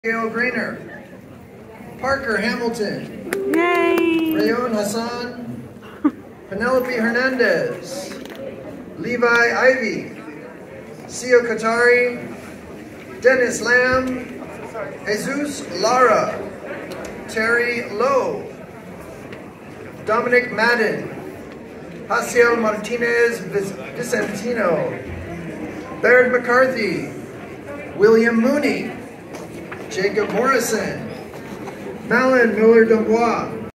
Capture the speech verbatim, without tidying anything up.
Gail Grainer, Parker Hamilton, Yay! Rayon Hassan, Penelope Hernandez, Levi Ivy, Sio Katari, Dennis Lamb, Jesus Lara, Terry Lowe, Dominic Madden, Haciel Martinez Vicentino, Baird McCarthy, William Mooney, Jacob Morrison, Malin Miller-Dubois,